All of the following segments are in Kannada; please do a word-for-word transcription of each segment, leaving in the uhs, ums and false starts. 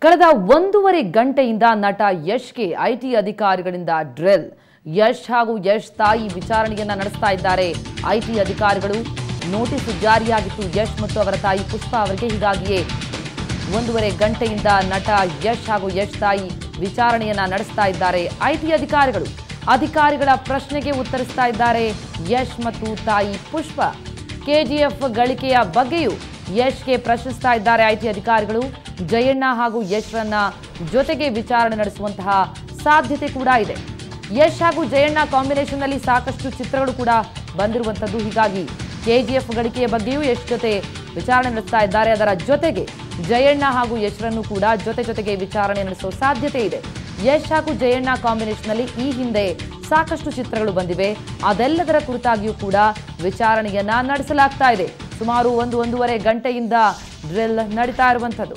ಕಳೆದ ಒಂದೂವರೆ ಗಂಟೆಯಿಂದ ನಟ ಯಶ್ಗೆ ಐಟಿ ಅಧಿಕಾರಿಗಳಿಂದ ಡ್ರಿಲ್. ಯಶ್ ಹಾಗೂ ಯಶ್ ತಾಯಿ ವಿಚಾರಣೆಯನ್ನ ನಡೆಸ್ತಾ ಇದ್ದಾರೆ ಐಟಿ ಅಧಿಕಾರಿಗಳು. ನೋಟಿಸ್ ಜಾರಿಯಾಗಿತ್ತು ಯಶ್ ಮತ್ತು ಅವರ ತಾಯಿ ಪುಷ್ಪಾ ಅವರಿಗೆ. ಹೀಗಾಗಿಯೇ ಒಂದೂವರೆ ಗಂಟೆಯಿಂದ ನಟ ಯಶ್ ಹಾಗೂ ಯಶ್ ತಾಯಿ ವಿಚಾರಣೆಯನ್ನ ನಡೆಸ್ತಾ ಇದ್ದಾರೆ ಐಟಿ ಅಧಿಕಾರಿಗಳು. ಅಧಿಕಾರಿಗಳ ಪ್ರಶ್ನೆಗೆ ಉತ್ತರಿಸ್ತಾ ಇದ್ದಾರೆ ಯಶ್ ಮತ್ತು ತಾಯಿ ಪುಷ್ಪಾ. ಕೆಜಿಎಫ್ ಗಳಿಕೆಯ ಬಗ್ಗೆಯೂ ಯಶ್ಗೆ ಪ್ರಶ್ನಿಸ್ತಾ ಇದ್ದಾರೆ ಐಟಿ ಅಧಿಕಾರಿಗಳು. ಜಯಣ್ಣ ಹಾಗೂ ಯಶ್ರನ್ನ ಜೊತೆಗೆ ವಿಚಾರಣೆ ನಡೆಸುವಂತಹ ಸಾಧ್ಯತೆ ಕೂಡ ಇದೆ. ಯಶ್ ಹಾಗೂ ಜಯಣ್ಣ ಕಾಂಬಿನೇಷನ್ ನಲ್ಲಿ ಸಾಕಷ್ಟು ಚಿತ್ರಗಳು ಕೂಡ ಬಂದಿರುವಂತದ್ದು. ಹೀಗಾಗಿ ಕೆಜಿಎಫ್ ಗಳಿಕೆಯ ಬಗ್ಗೆಯೂ ಯಶ್ ಜೊತೆ ವಿಚಾರಣೆ ನಡೆಸ್ತಾ ಇದ್ದಾರೆ. ಅದರ ಜೊತೆಗೆ ಜಯಣ್ಣ ಹಾಗೂ ಯಶ್ರನ್ನು ಕೂಡ ಜೊತೆ ಜೊತೆಗೆ ವಿಚಾರಣೆ ನಡೆಸುವ ಸಾಧ್ಯತೆ ಇದೆ. ಯಶ್ ಹಾಗೂ ಜಯಣ್ಣ ಕಾಂಬಿನೇಷನ್ ನಲ್ಲಿ ಈ ಹಿಂದೆ ಸಾಕಷ್ಟು ಚಿತ್ರಗಳು ಬಂದಿವೆ. ಅದೆಲ್ಲದರ ಕುರಿತಾಗಿಯೂ ಕೂಡ ವಿಚಾರಣೆಯನ್ನ ನಡೆಸಲಾಗ್ತಾ ಇದೆ. ಸುಮಾರು ಒಂದು ಒಂದೂವರೆ ಗಂಟೆಯಿಂದ ಡ್ರಿಲ್ ನಡೀತಾ ಇರುವಂತದ್ದು.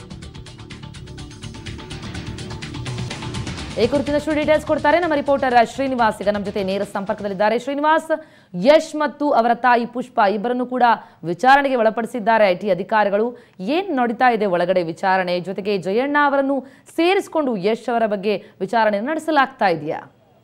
ಈ ಕುರಿತಿನಷ್ಟು ಡೀಟೇಲ್ಸ್ ಕೊಡ್ತಾರೆ ನಮ್ಮ ರಿಪೋರ್ಟರ್ ಶ್ರೀನಿವಾಸ್. ಈಗ ನಮ್ಮ ಜೊತೆ ನೇರ ಸಂಪರ್ಕದಲ್ಲಿದ್ದಾರೆ. ಶ್ರೀನಿವಾಸ್, ಯಶ್ ಮತ್ತು ಅವರ ತಾಯಿ ಪುಷ್ಪಾ ಇಬ್ಬರನ್ನು ಕೂಡ ವಿಚಾರಣೆಗೆ ಒಳಪಡಿಸಿದ್ದಾರೆ ಐಟಿ ಅಧಿಕಾರಿಗಳು. ಏನ್ ನಡೀತಾ ಇದೆ ಒಳಗಡೆ ವಿಚಾರಣೆ? ಜೊತೆಗೆ ಜಯಣ್ಣ ಅವರನ್ನು ಸೇರಿಸಿಕೊಂಡು ಯಶ್ ಅವರ ಬಗ್ಗೆ ವಿಚಾರಣೆ ನಡೆಸಲಾಗ್ತಾ ಇದೆಯಾ?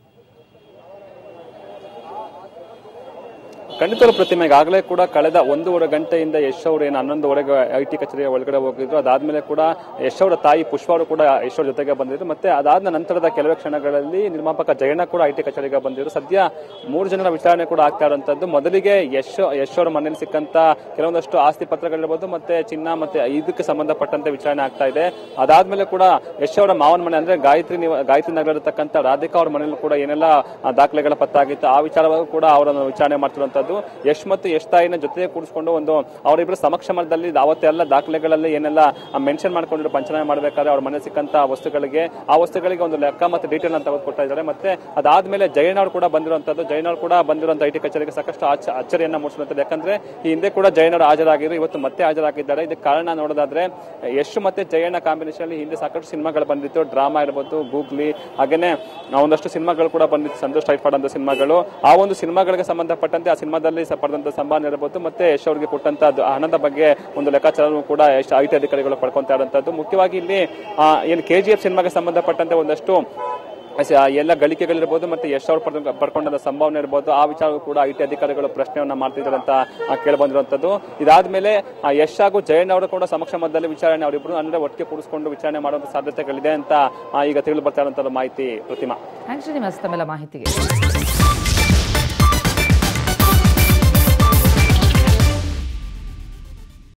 ಖಂಡಿತವಾಗ್ಲೂ ಪ್ರತಿಮೆ, ಈಗಾಗಲೇ ಕೂಡ ಕಳೆದ ಒಂದೂವರೆ ಗಂಟೆಯಿಂದ ಯಶ್ ಅವರು ಏನು ಹನ್ನೊಂದುವರೆಗೆ ಐಟಿ ಕಚೇರಿಯ ಒಳಗಡೆ ಹೋಗಿದ್ರು. ಅದಾದ್ಮೇಲೆ ಕೂಡ ಯಶ್ ಅವರ ತಾಯಿ ಪುಷ್ಪಾ ಅವರು ಕೂಡ ಯಶ್ ಅವರ ಜೊತೆಗೆ ಬಂದಿದ್ರು. ಮತ್ತೆ ಅದಾದ ನಂತರದ ಕೆಲವೇ ಕ್ಷಣಗಳಲ್ಲಿ ನಿರ್ಮಾಪಕ ಜಯಣ್ಣ ಕೂಡ ಐಟಿ ಕಚೇರಿಗೆ ಬಂದಿದ್ರು. ಸದ್ಯ ಮೂರು ಜನರ ವಿಚಾರಣೆ ಕೂಡ ಆಗ್ತಾ ಇರುವಂತದ್ದು. ಮೊದಲಿಗೆ ಯಶ್ ಯಶ್ ಅವರ ಮನೆಯಲ್ಲಿ ಸಿಕ್ಕಂತ ಕೆಲವೊಂದಷ್ಟು ಆಸ್ತಿ ಪತ್ರಗಳಿರ್ಬೋದು, ಮತ್ತೆ ಚಿನ್ನ, ಮತ್ತೆ ಇದಕ್ಕೆ ಸಂಬಂಧಪಟ್ಟಂತೆ ವಿಚಾರಣೆ ಆಗ್ತಾ ಇದೆ. ಅದಾದ್ಮೇಲೆ ಕೂಡ ಯಶ್ ಅವರ ಮಾವನ ಮನೆ ಅಂದ್ರೆ ಗಾಯತ್ರಿ ಗಾಯತ್ರಿ ನಗರ ಇರತಕ್ಕಂಥ ರಾಧಿಕಾ ಅವರ ಮನೆಯಲ್ಲೂ ಕೂಡ ಏನೆಲ್ಲ ದಾಖಲೆಗಳ ಪತ್ತಾಗಿತ್ತು ಆ ವಿಚಾರವಾಗಿ ಕೂಡ ಅವರನ್ನು ವಿಚಾರಣೆ ಮಾಡ್ತಿರುವಂತದ್ದು. ಯಶ್ ಮತ್ತು ಯಶ್ ತಾಯಿನ ಜೊತೆ ಕೂಡಿಸಿಕೊಂಡು ಒಂದು ಅವರಿಬ್ಬರ ಸಮಕ್ಷಮದಲ್ಲಿ ಅವತ್ತೆಲ್ಲ ದಾಖಲೆಗಳಲ್ಲಿ ಏನೆಲ್ಲ ಮೆನ್ಷನ್ ಮಾಡ್ಕೊಂಡಿರೋ ಪಂಚನಾಮೆ ಮಾಡಬೇಕಾದ್ರೆ ಅವ್ರ ಮನೆ ಸಿಕ್ಕಂತ ವಸ್ತುಗಳಿಗೆ ಆ ವಸ್ತುಗಳಿಗೆ ಒಂದು ಲೆಕ್ಕ ಮತ್ತೆ ಡೀಟೇಲ್ ಅಂತ ಕೊಡ್ತಾ ಇದ್ದಾರೆ. ಮತ್ತೆ ಅದಾದ್ಮೇಲೆ ಜಯಣ್ಣ ಅವರು ಕೂಡ ಬಂದಿರುವಂತದ್ದು. ಜಯಣ್ಣ ಅವರು ಕೂಡ ಬಂದಿರುವಂತಹ ಐಟಿ ಕಚೇರಿಗೆ ಸಾಕಷ್ಟು ಅಚ್ಚರಿಯನ್ನ ಮೂಡಿಸಿರುವಂತದ್ದು. ಯಾಕಂದ್ರೆ ಈ ಹಿಂದೆ ಕೂಡ ಜಯಣ್ಣ ಅವರು ಹಾಜರಾಗಿದ್ರು, ಇವತ್ತು ಮತ್ತೆ ಹಾಜರಾಗಿದ್ದಾರೆ. ಇದಕ್ಕೆ ಕಾರಣ ನೋಡೋದಾದ್ರೆ ಯಶ್ ಮತ್ತೆ ಜಯಣ್ಣ ಕಾಂಬಿನೇಷನ್ ಅಲ್ಲಿ ಹಿಂದೆ ಸಾಕಷ್ಟು ಸಿನಿಮಾಗಳು ಬಂದಿತ್ತು. ಡ್ರಾಮಾ ಇರಬಹುದು, ಗೂಗ್ಲಿ, ಹಾಗೇನೆ ಒಂದಷ್ಟು ಸಿನಿಮಾಗಳು ಕೂಡ ಬಂದಿತ್ತು, ಸಂತೋಷ್ ಟೈಫಾಯ್ಡ್ ಅಂತ ಸಿನಿಮಾಗಳು. ಆ ಒಂದು ಸಿನಿಮಾಗಳಿಗೆ ಸಂಬಂಧಪಟ್ಟಂತೆ ಆ ಸಿನಿಮಾದಲ್ಲಿ ಪಡೆದಂತ ಸಂಭಾವನೆ ಇರಬಹುದು, ಮತ್ತೆ ಯಶ್ ಅವರಿಗೆ ಕೊಟ್ಟಂತ ಹಣದ ಬಗ್ಗೆ ಒಂದು ಲೆಕ್ಕಾಚಾರ ಕೂಡ ಐಟಿ ಅಧಿಕಾರಿಗಳು ಪಡ್ಕೊಂತಾ ಇರುವಂತದ್ದು. ಮುಖ್ಯವಾಗಿ ಇಲ್ಲಿ ಏನು ಕೆಜಿಎಫ್ ಸಿನಿಮಾಗೆ ಸಂಬಂಧಪಟ್ಟಂತೆ ಒಂದಷ್ಟು ಎಲ್ಲ ಗಳಿಕೆಗಳಿರ್ಬೋದು, ಮತ್ತೆ ಯಶ್ ಅವರು ಪಡ್ಕೊಂಡ ಸಂಭಾವನೆ ಇರಬಹುದು, ಆ ವಿಚಾರ ಕೂಡ ಐಟಿ ಅಧಿಕಾರಿಗಳು ಪ್ರಶ್ನೆಯನ್ನ ಮಾಡ್ತಿದ್ದಾರೆ ಅಂತ ಕೇಳಿ ಬಂದಿರುವಂತದ್ದು. ಇದಾದ್ಮೇಲೆ ಯಶ್ ಹಾಗೂ ಜಯಣ್ಣ ಅವರು ಕೂಡ ಸಮಕ್ಷಮದಲ್ಲಿ ವಿಚಾರಣೆ ಅವರಿಬ್ರು ಅಂದ್ರೆ ಒಟ್ಟಿಗೆ ಕೂಡಿಸಿಕೊಂಡು ವಿಚಾರಣೆ ಮಾಡುವಂತ ಸಾಧ್ಯತೆಗಳಿದೆ ಅಂತ ಈಗ ತಿಳಿದು ಬರ್ತಾ ಇರುವಂತಹ ಮಾಹಿತಿ. ಪ್ರತಿಮಾ, ಮಾಹಿತಿಗೆ